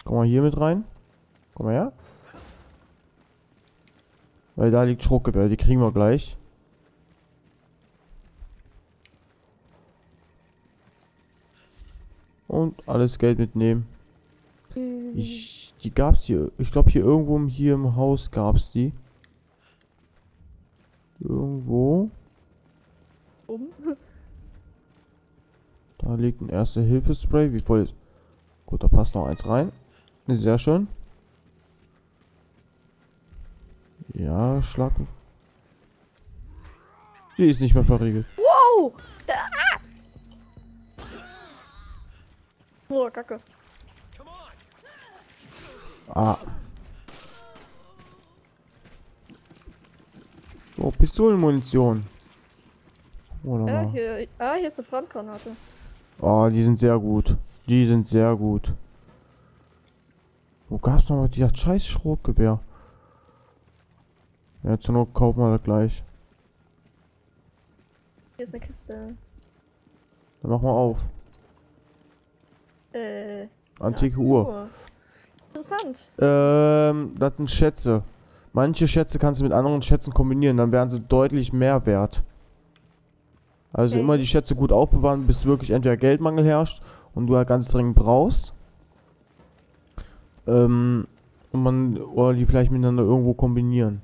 Komm mal hier mit rein. Komm mal her. Weil da liegt Schrotgewehr, die kriegen wir gleich. Und alles Geld mitnehmen. Die gab's hier. Ich glaube hier irgendwo hier im Haus gab's die. Irgendwo. Da liegt ein Erste-Hilfe-Spray. Wie voll ist. Gut, da passt noch eins rein. Sehr schön. Ja, Schlag. Die ist nicht mehr verriegelt. Wow! Oh, Kacke. Ah. Oh, Pistolenmunition. Oder mal. Hier ist eine Brandgranate. Oh, die sind sehr gut. Die sind sehr gut. Wo gab's noch mal dieser scheiß Schrotgewehr? Ja, zur Not kaufen wir das gleich. Hier ist eine Kiste. Dann machen wir auf. Antike Uhr. Interessant. Das sind Schätze. Manche Schätze kannst du mit anderen Schätzen kombinieren, dann werden sie deutlich mehr wert. Also immer die Schätze gut aufbewahren, bis wirklich entweder Geldmangel herrscht und du halt ganz dringend brauchst. Und oder die vielleicht miteinander irgendwo kombinieren.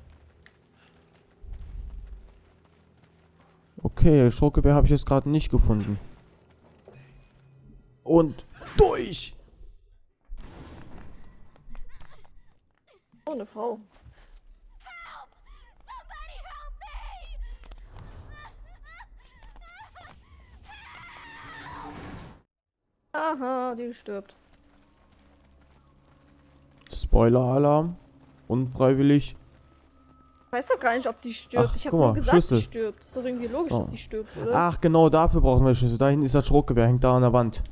Okay, Schrotgewehr habe ich jetzt gerade nicht gefunden. Und durch! Oh, eine Frau. Aha, die stirbt. Spoiler-Alarm. Unfreiwillig. Ich weiß doch gar nicht, ob die stirbt. Ach, Ich habe guck mal, nur gesagt, Schlüssel. sie stirbt. Ist doch irgendwie logisch, dass sie stirbt, oder? Ach, genau dafür brauchen wir Schlüssel. Da hinten ist das Schrotgewehr, hängt da an der Wand.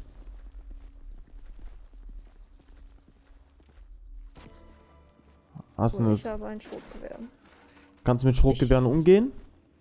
Hast du Ich habe ein Schrotgewehr. Kannst du mit Schrotgewehren umgehen?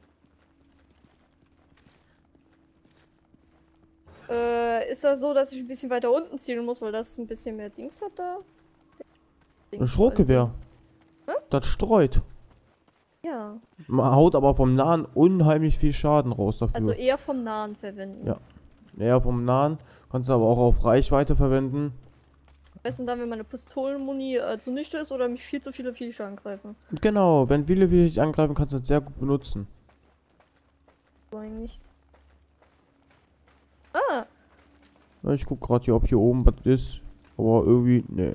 Ist das so, dass ich ein bisschen weiter unten zielen muss, weil das ein bisschen mehr Dings hat da? Ein Schrotgewehr. Das streut. Ja. Man haut aber vom Nahen unheimlich viel Schaden raus dafür. Also eher vom Nahen verwenden. Ja. Eher vom Nahen. Kannst du aber auch auf Reichweite verwenden. Am besten dann, wenn meine Pistolenmuni zunichte ist oder mich viel zu viele Viecher angreifen. Genau, wenn viele dich angreifen, kannst du das sehr gut benutzen. So eigentlich. Ah! Ja, ich guck gerade hier, ob hier oben was ist. Aber irgendwie, nee.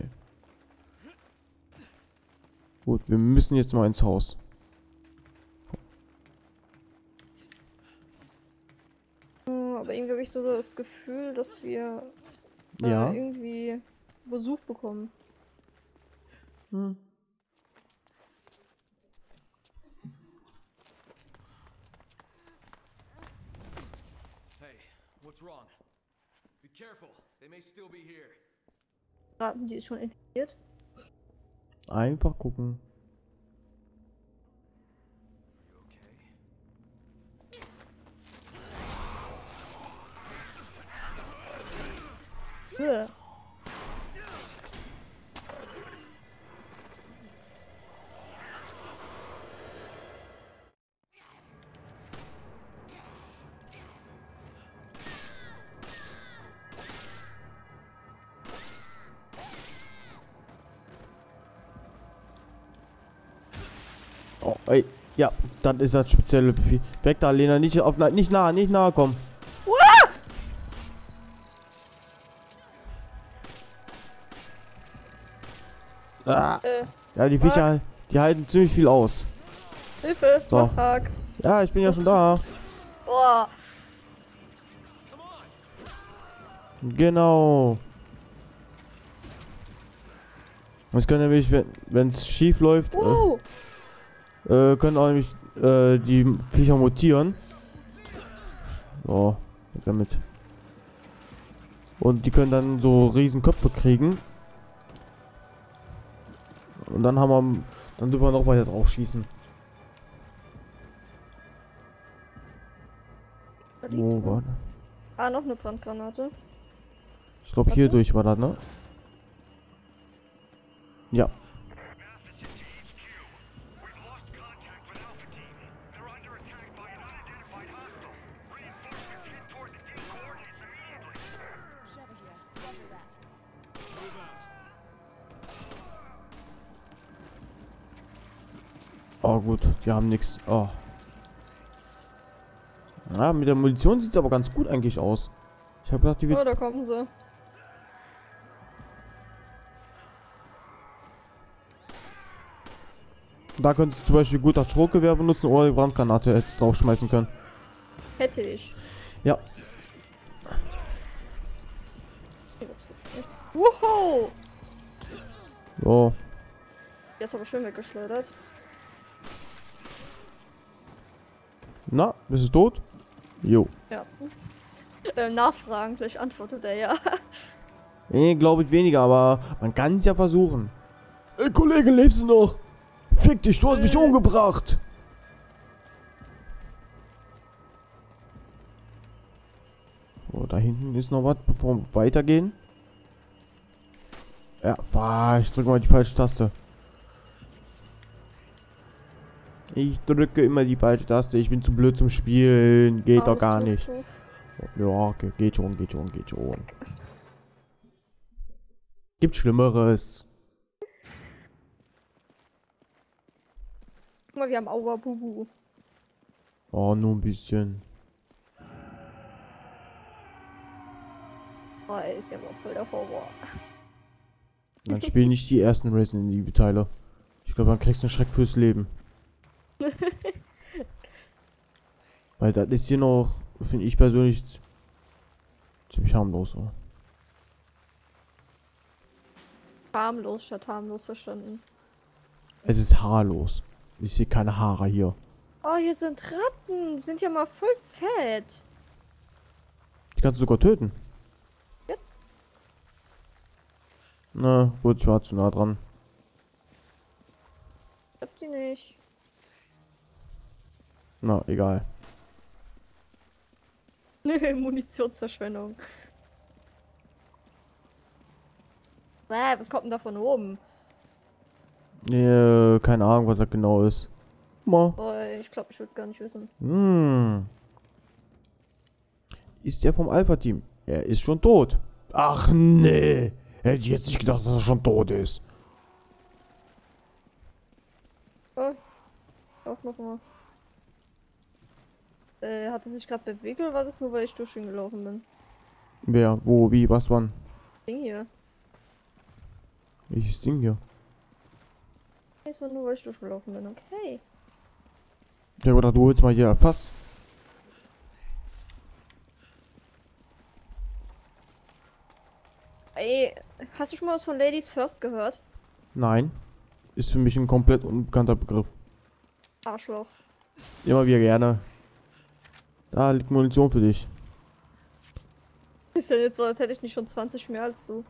Gut, wir müssen jetzt mal ins Haus. Aber irgendwie habe ich so das Gefühl, dass wir Ja. irgendwie Besuch bekommen. Hm. Hey, what's wrong? Be careful. They may still be here. Raten, die ist schon infiziert. Einfach gucken. You okay? Uah. Oh, ey. Ja, das ist das spezielle Befehl. Weg da, Lena, nicht auf, nicht nahe kommen. Ah. Ja, die Viecher, die halten ziemlich viel aus. Hilfe! So. Antrag! Ja, ich bin ja schon da. Boah! Genau. Es können nämlich, wenn es schief läuft, können auch nämlich die Viecher mutieren. So, damit. Und die können dann so riesen Köpfe kriegen. Und dann dann dürfen wir noch weiter drauf schießen. Wo war das? Ah, noch eine Brandgranate. Ich glaube hier durch war das, ne? Ja. Oh gut, die haben nichts. Oh. Ja, mit der Munition sieht es aber ganz gut eigentlich aus. Ich habe gedacht, die wird... Oh, da kommen sie. Da könntest du zum Beispiel gut das Schrotgewehr benutzen oder die Brandgranate hättest draufschmeißen können. Hätte ich. Ja. Wow! So. Der ist aber schön weggeschleudert. Na, bist du tot? Jo. Ja. Nachfragen, vielleicht antwortet er ja. Nee, glaube ich weniger, aber man kann es ja versuchen. Ey, Kollege, lebst du noch? Fick dich, du hast mich umgebracht. So, da hinten ist noch was, bevor wir weitergehen. Ja, ich drücke mal die falsche Taste. Ich drücke immer die falsche Taste. Ich bin zu blöd zum Spielen. Geht doch gar nicht. Ja, okay, geht schon, geht schon, geht schon. Gibt Schlimmeres. Guck mal, wir haben Aua Bubu. Oh, nur ein bisschen. Oh, ey, ist ja mal voll der Horror. Dann spiel nicht die ersten Resident Evil Teile. Ich glaube, dann kriegst du einen Schreck fürs Leben. Weil das ist hier noch, finde ich persönlich, ziemlich harmlos. So. Harmlos statt harmlos verstanden. Es ist haarlos. Ich sehe keine Haare hier. Oh, hier sind Ratten. Die sind ja mal voll fett. Die kannst du sogar töten. Jetzt? Na, gut, ich war zu nah dran. Trifft die nicht. Na, egal. Munitionsverschwendung. Was kommt denn da von oben? Nee, keine Ahnung, was das genau ist. Mal. Oh, ich glaube, ich will es gar nicht wissen. Ist der vom Alpha-Team? Er ist schon tot. Ach nee. Hätte ich jetzt nicht gedacht, dass er schon tot ist. Oh, auch nochmal. Hat er sich gerade bewegt oder war das nur, weil ich durch ihn gelaufen bin? Wer, wo, wie, was, wann? Ding hier. Welches Ding hier? Das war nur, weil ich durchgelaufen bin, okay. Ja, oder du holst mal hier ein Fass. Ey, hast du schon mal was von Ladies First gehört? Nein. Ist für mich ein komplett unbekannter Begriff. Arschloch. Immer wieder gerne. Da liegt Munition für dich. Ist ja jetzt so, als hätte ich nicht schon 20 mehr als du.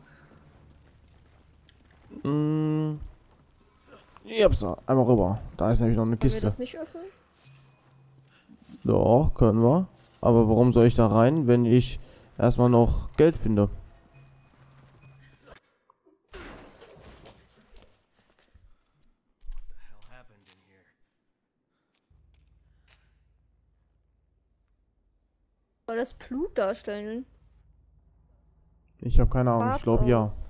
Ich hab's da. Einmal rüber. Da ist nämlich noch eine Können wir Kiste. das nicht öffnen? Doch, können wir. Aber warum soll ich da rein, wenn ich erstmal noch Geld finde? Soll das Blut darstellen? Ich habe keine Ahnung. Ich glaube ja. Schwarz aus.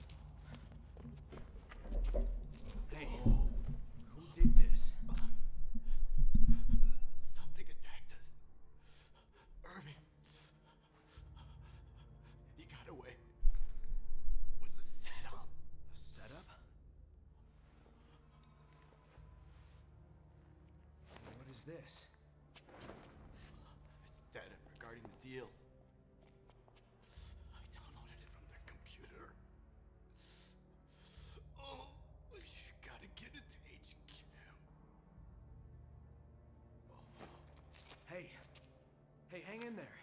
Hey, who did this? Something attacked us. Irving. He got away. Was a setup. A setup? What is this? It's data regarding the deal. I downloaded it from their computer. Oh, you gotta get it to HQ. Hey. Hey, hang in there.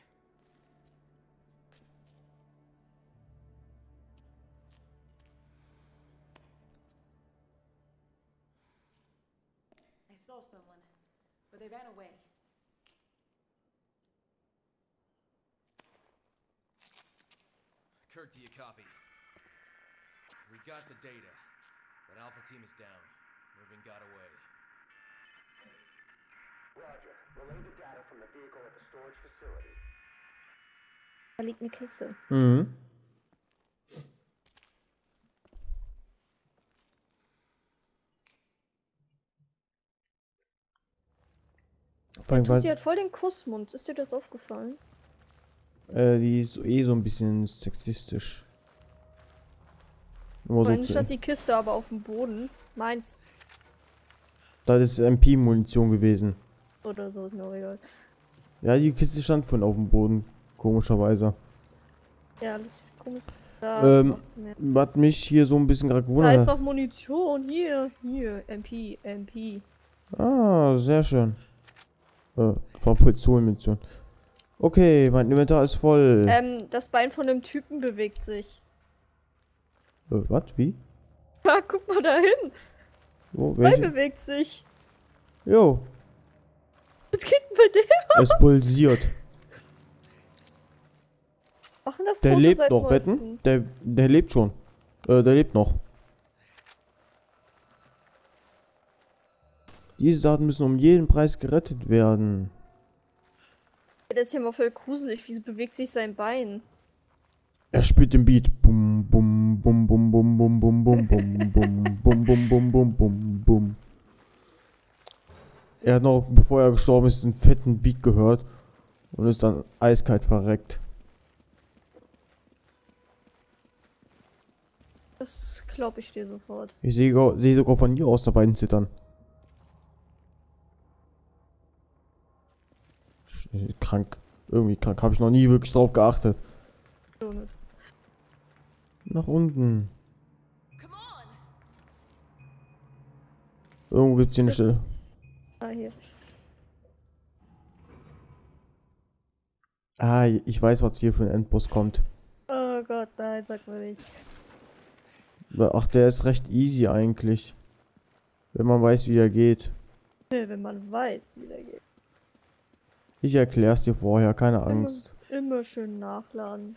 I saw someone, but they ran away. Kurt, do you copy? We got the data. That Alpha team is down. Irving got away. Roger. Relay the data from the vehicle at the storage facility. Da liegt eine Kiste. Mhm. Vor allem, Du, sie hat voll den Kussmund. Ist dir das aufgefallen? die ist eh so ein bisschen sexistisch. Nur so Vorhin zu, stand die Kiste aber auf dem Boden. Meins. das ist MP-Munition gewesen. Oder so, ist mir auch egal. Ja, die Kiste stand von auf dem Boden. Komischerweise. Ja, alles komisch. Da, Ähm, Was mich hier so ein bisschen gerade da gewundert ist hat. noch Munition. Hier, MP. Ah, sehr schön. War Munition. Okay, mein Inventar ist voll. Das Bein von dem Typen bewegt sich. Was? Wie? Ja, guck mal dahin. Wo? Bein Welche? bewegt sich. Jo, Was geht denn bei der? es pulsiert. Machen das Der Tote lebt seit noch, neuestem? wetten? Der lebt schon. Der lebt noch. Diese Daten müssen um jeden Preis gerettet werden. Das ist ja mal voll gruselig. Wieso bewegt sich sein Bein? Er spürt den Beat. Bum, bum, bum, bum, bum, bum, bum, bum, bum, bum, bum, bum, bum, bum, bum, bum. Er hat noch, bevor er gestorben ist, einen fetten Beat gehört und ist dann eiskalt verreckt. Das glaube ich dir sofort. Ich sehe sogar von hier aus dabei zittern. Krank. Irgendwie krank. Habe ich noch nie wirklich drauf geachtet. So nicht. Nach unten. Irgendwo gibt's hier eine Stelle. Ah, hier. Ah, ich weiß, was hier für ein Endboss kommt. Oh Gott, nein, sag mal nicht. Ach, der ist recht easy eigentlich. Wenn man weiß, wie er geht. Wenn man weiß, wie der geht. Ich erklär's dir vorher, keine Angst. Immer schön nachladen.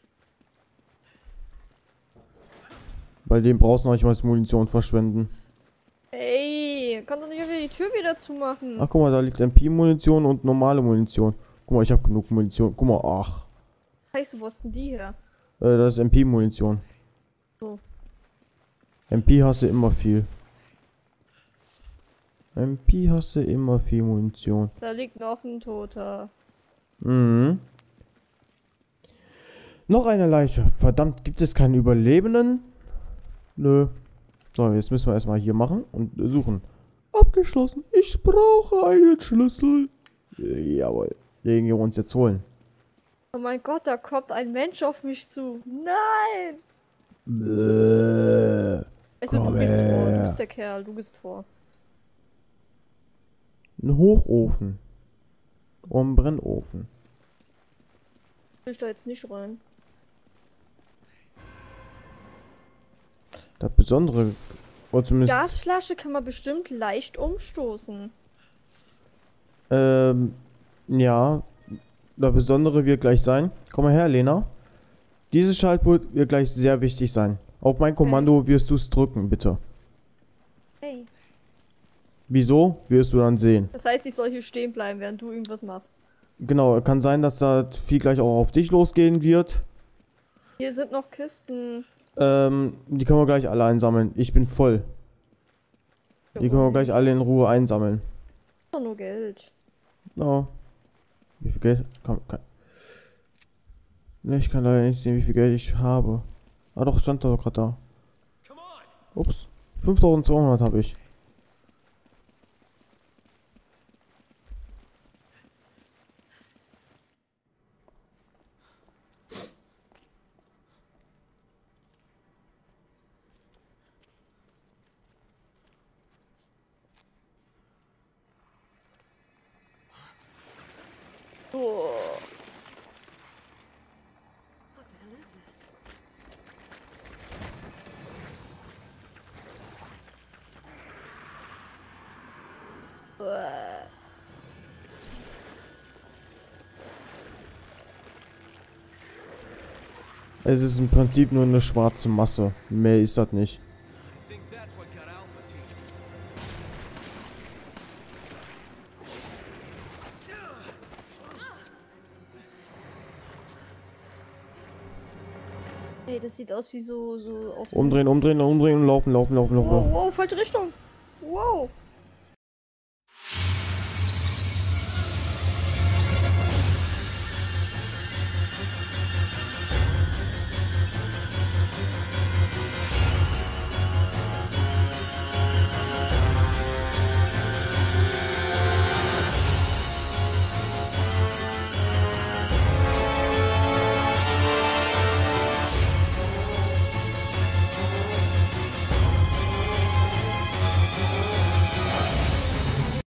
Bei dem brauchst du noch nicht mal Munition verschwenden. Ey, kann doch nicht einfach die Tür wieder zumachen. Ach, guck mal, da liegt MP-Munition und normale Munition. Guck mal, ich habe genug Munition. Guck mal, ach. Scheiße, wo ist denn die her? Das ist MP-Munition. So. MP hast du immer viel. MP hast du immer viel Munition. Da liegt noch ein Toter. Mhm. Noch eine Leiche. Verdammt, gibt es keinen Überlebenden? Nö. So, jetzt müssen wir erstmal hier machen und suchen. Abgeschlossen. Ich brauche einen Schlüssel. Jawohl. Den wir uns jetzt holen. Oh mein Gott, da kommt ein Mensch auf mich zu. Nein! Also du Komm gehst vor, du her. bist der Kerl, du gehst vor. Ein Hochofen. Und ein Brennofen. Will ich da jetzt nicht rein. Das Besondere. Oder zumindest. Gasflasche kann man bestimmt leicht umstoßen. Ja. Das Besondere wird gleich sein. Komm mal her, Lena. Dieses Schaltpult wird gleich sehr wichtig sein. Auf mein Kommando wirst du es drücken, bitte. Hey. Wieso? Wirst du dann sehen. Das heißt, ich soll hier stehen bleiben, während du irgendwas machst. Genau, kann sein, dass da viel gleich auch auf dich losgehen wird. Hier sind noch Kisten. Die können wir gleich alle einsammeln. Ich bin voll. Die können wir gleich alle in Ruhe einsammeln. Doch nur Geld. Oh. Wie viel Geld? Ne, ich kann leider nicht sehen, wie viel Geld ich habe. Ah doch, stand doch gerade da. Ups. 5200 habe ich. Oh. What the hell is that? Es ist im Prinzip nur eine schwarze Masse. Mehr ist das nicht. I think that's what Ey, das sieht aus wie so auf. Umdrehen und laufen. Wow, wow, falsche Richtung. Wow.